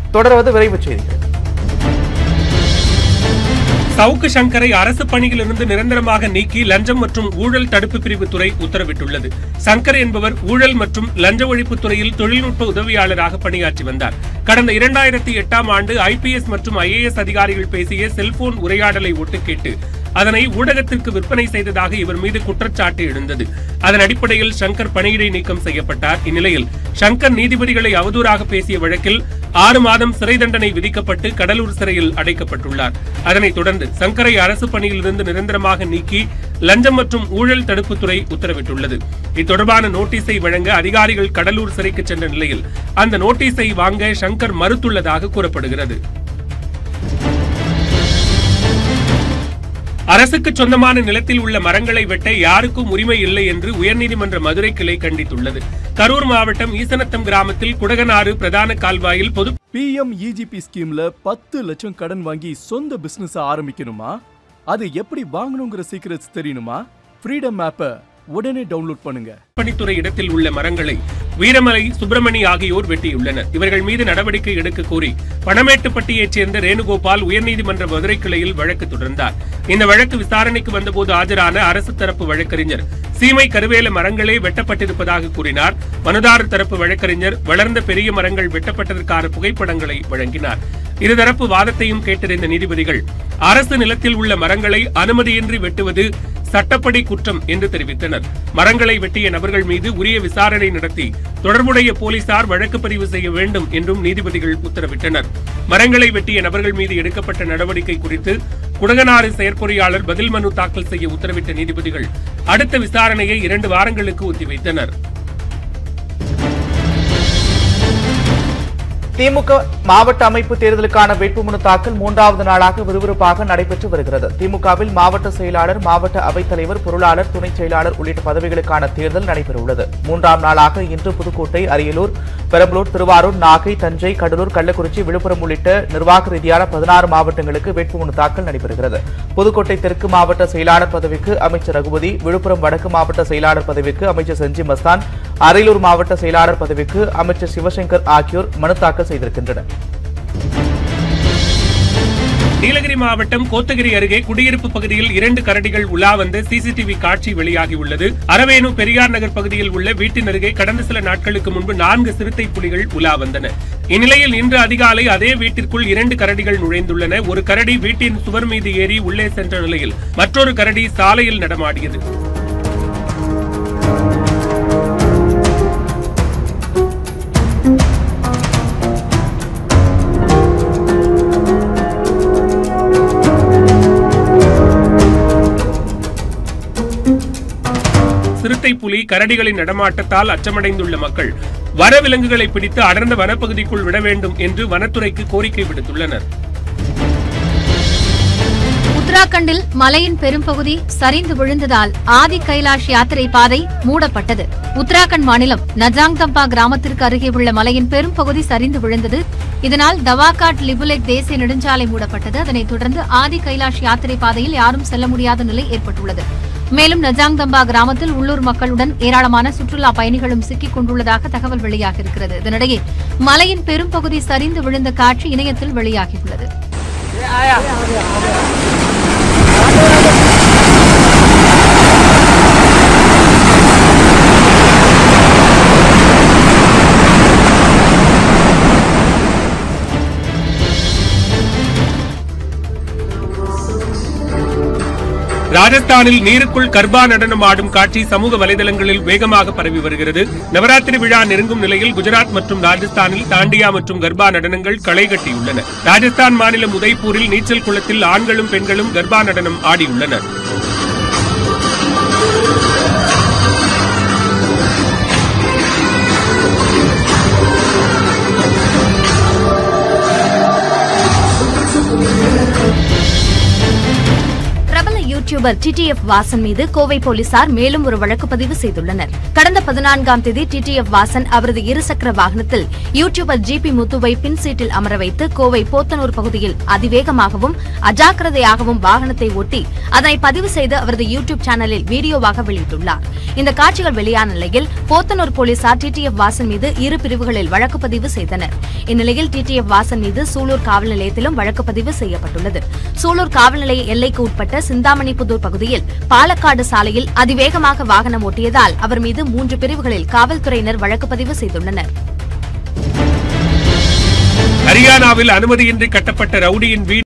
தொடர்வது விரைவுச் செய்திகள். சவுக்கு சங்கரை அரசு பணியிலிருந்து நிரந்தரமாக நீக்கி லஞ்சம் மற்றும் ஊழல் தடுப்பு பிரிவு துறை உத்தரவிட்டுள்ளது. சங்கர் என்பவர் ஊழல் மற்றும் லஞ்ச ஒழிப்பு துறையில் தொழில்நுட்ப உதவியாளராக பணியாற்றி வந்தார். கடந்த 2008ஆம் ஆண்டு IPS மற்றும் IAS அதிகாரிகள் பேசிய செல்போன் உரையாடலை ஒட்டுக்கேட்டு அதனை ஊடகத்திற்கு விற்பனை செய்ததாக இவர் மீது குற்றச்சாட்டு எழுந்தது. அதன் அடிப்படையில் சங்கர் பணியிடை நீக்கம் செய்யப்பட்டார். இந்நிலையில் சங்கர் நீதிபதிகளை அவதூறாக பேசிய வழக்கில் 6 மாதம் சிறை தண்டனை விதிக்கப்பட்டு கடலூர் சிறையில் அடைக்கப்பட்டுள்ளார். அதனைத் தொடர்ந்து சங்கரை அரசு பணியிலிருந்து நிரந்தரமாக நீக்கி லஞ்சம் மற்றும் ஊழல் தடுப்புத்துறை உத்தரவிட்டுள்ளது. இத்தொடர்பான நோட்டீஸை வழங்க அதிகாரிகள் கடலூர் சிறைக்கு சென்ற நிலையில் அந்த நோட்டீஸை வாங்க சங்கர் மறுத்துள்ளதாக கூறப்படுகிறது. அரசுக்கு சொந்தமான நிலத்தில் உள்ள மரங்களை வெட்ட யாருக்கும் உரிமை இல்லை என்று உயர்நீதிமன்ற மதுரை கிளை கண்டித்துள்ளது. கரூர் மாவட்டம் ஈசனத்தம் கிராமத்தில் குடகனாறு பிரதான கால்வாயில் பொது PMEGP ஸ்கீம்ல 10 லட்சம் கடன் வாங்கி சொந்த பிசினஸ் ஆரம்பிக்கணுமா? அது எப்படி வாங்கணுங்கிற சீக்ரெட்ஸ் தெரியணுமா? ஃப்ரீடம் ஆப்பை உடனே டவுன்லோட் பண்ணுங்க. பணித்துறை இடத்தில் உள்ள மரங்களை வீரமலை சுப்பிரமணி ஆகியோர் வெட்டியுள்ளனர். இவர்கள் மீது நடவடிக்கை எடுக்க கோரி பணமேட்டுப்பட்டியைச் சேர்ந்த ரேணுகோபால் உயர்நீதிமன்ற மதுரை கிளையில் வழக்கு தொடர்ந்தார். இந்த வழக்கு விசாரணைக்கு வந்தபோது ஆஜரான அரசு தரப்பு வழக்கறிஞர் சீமை கருவேல மரங்களே வெட்டப்பட்டிருப்பதாக கூறினார். மனுதாரர் தரப்பு வழக்கறிஞர் வளர்ந்த பெரிய மரங்கள் வெட்டப்பட்டதற்கான புகைப்படங்களை வழங்கினார். இருதரப்பு வாதத்தையும் கேட்டறிந்த நீதிபதிகள் அரசு நிலத்தில் உள்ள மரங்களை அனுமதியின்றி வெட்டுவது சட்டப்படி குற்றம் என்று தெரிவித்தனர். மரங்களை வெட்டிய நபர்கள் மீது உரிய விசாரணை நடத்தி தொடர்புடைய போலீசார் வழக்கு பதிவு செய்ய வேண்டும் என்றும் நீதிபதிகள் உத்தரவிட்டனர். மரங்களை வெட்டிய நபர்கள் மீது எடுக்கப்பட்ட நடவடிக்கை குறித்து குடகனாறு செயற்பொறியாளர் பதில் மனு தாக்கல் செய்ய உத்தரவிட்ட நீதிபதிகள் அடுத்த விசாரணையை 2 வாரங்களுக்கு ஒத்திவைத்தனர். திமுக மாவட்ட அமைப்பு தேர்தலுக்கான வேட்புமனு தாக்கல் 3வது நாளாக விறுவிறுப்பாக நடைபெற்று வருகிறது. திமுகவில் மாவட்ட செயலாளர், மாவட்ட அவைத்தலைவர், பொருளாளர், துணை செயலாளர் உள்ளிட்ட பதவிகளுக்கான தேர்தல் நடைபெறவுள்ளது. 3ஆம் நாளாக இன்று புதுக்கோட்டை, அரியலூர், பெரம்பலூர், திருவாரூர், நாகை, தஞ்சை, கடலூர், கள்ளக்குறிச்சி, விழுப்புரம் உள்ளிட்ட நிர்வாக ரீதியான 16 மாவட்டங்களுக்கு வேட்புமனு தாக்கல் நடைபெறுகிறது. புதுக்கோட்டை தெற்கு மாவட்ட செயலாளர் பதவிக்கு அமைச்சர் ரகுபதி, விழுப்புரம் வடக்கு மாவட்ட செயலாளர் பதவிக்கு அமைச்சர் செஞ்சி மஸ்தான், அரியலூர் மாவட்ட செயலாளர் பதவிக்கு அமைச்சர் சிவசங்கர் ஆகியோர் மனு தாக்கல் செய்திருக்கின்றனர். நீலகிரி மாவட்டம் கோத்தகிரி அருகே குடியிருப்பு பகுதியில் 2 கரடிகள் உலா வந்த CCTV காட்சி வெளியாகியுள்ளது. அரவேணு பெரியார் நகர் பகுதியில் உள்ள வீட்டின் அருகே கடந்த சில நாட்களுக்கு முன்பு 4 சிறுத்தை புலிகள் உலா வந்தன. இந்நிலையில் இன்று அதிகாலை அதே வீட்டிற்குள் 2 கரடிகள் நுழைந்துள்ளன. ஒரு கரடி வீட்டின் சுவர் மீது ஏறி உள்ளே சென்ற நிலையில் மற்றொரு கரடி சாலையில் நடமாடியது. சிறுத்தை புலி கரடிகளின் நடமாட்டத்தால் அச்சமடைந்துள்ள மக்கள் வனவிலங்குகளை பிடித்து அடர்ந்த வனப்பகுதிக்குள் விட வேண்டும் என்று வனத்துறைக்கு கோரிக்கை விடுத்துள்ளனர். உத்தராகண்டில் மலையின் பெரும்பகுதி சரிந்து விழுந்ததால் ஆதி கைலாஷ் யாத்திரை பாதை மூடப்பட்டது. உத்தராகண்ட் மாநிலம் நஜாங்தம்பா கிராமத்திற்கு அருகே உள்ள மலையின் பெரும்பகுதி சரிந்து விழுந்தது. இதனால் தவாகாட் லிபுலெக் தேசிய நெடுஞ்சாலை மூடப்பட்டது. அதனைத் தொடர்ந்து ஆதி கைலாஷ் யாத்திரை பாதையில் யாரும் செல்ல முடியாத நிலை ஏற்பட்டுள்ளது. மேலும் நஜாங்தம்பா கிராமத்தில் உள்ளூர் மக்களுடன் ஏராளமான சுற்றுலா பயணிகளும் சிக்கிக் கொண்டுள்ளதாக தகவல் வெளியாகியிருக்கிறது. இதனிடையே மலையின் பெரும்பகுதி சரிந்து விழுந்த காட்சி இணையத்தில் வெளியாகியுள்ளது. ராஜஸ்தானில் நீருக்குள் கர்பா நடனம் ஆடும் காட்சி சமூக வலைதளங்களில் வேகமாக பரவி வருகிறது. நவராத்திரி விழா நெருங்கும் நிலையில் குஜராத் மற்றும் ராஜஸ்தானில் தாண்டியா மற்றும் கர்பா நடனங்கள் களை கட்டியுள்ளன. ராஜஸ்தான் மாநிலம் உதய்பூரில் நீச்சல் குளத்தில் ஆண்களும் பெண்களும் கர்பா நடனம் ஆடியுள்ளனர். யூடியூபர் யூடியூபர் TTF வாசன் மீது கோவை போலீசார் மேலும் ஒரு வழக்கு பதிவு செய்துள்ளனர். கடந்த 14ஆம் தேதி TTF வாசன் அவரது இருசக்கர வாகனத்தில் யூடியூபர் GP முத்துவை பின் சீட்டில் அமர வைத்து கோவை போத்தனூர் பகுதியில் அதிவேகமாகவும் அஜாக்கிரதையாகவும் வாகனத்தை ஓட்டி அதனை பதிவு செய்து அவரது யூடியூப் சேனலில் வீடியோவாக வெளியிட்டுள்ளார். இந்த காட்சிகள் வெளியான நிலையில் போத்தனூர் போலீசார் TTF வாசன் மீது இரு பிரிவுகளில் வழக்கு பதிவு செய்தனர். இந்நிலையில் TTF வாசன் மீது சூலூர் காவல் நிலையத்திலும் வழக்கு பதிவு செய்யப்பட்டுள்ளது. சூலூர் காவல் நிலைய எல்லைக்கு உட்பட்ட சிந்தாமணிப்புதூர் பகுதியில் பாலக்காடு சாலையில் அதிவேகமாக வாகனம் ஓட்டியதால் அவர் மீது 3 பிரிவுகளில் காவல்துறையினர் வழக்கு பதிவு செய்துள்ளனர். ஹரியானாவில் அனுமதியின்றி கட்டப்பட்ட ரவுடியின் வீடு